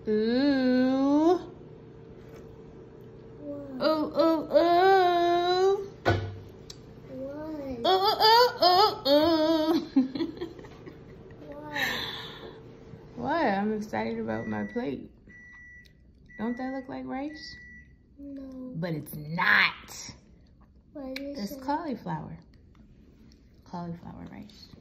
Ooh. Ooh, ooh, ooh. What? Ooh, ooh, ooh, ooh. What? I'm excited about my plate. Don't that look like rice? No. But it's not. What is It's it? cauliflower. Cauliflower rice.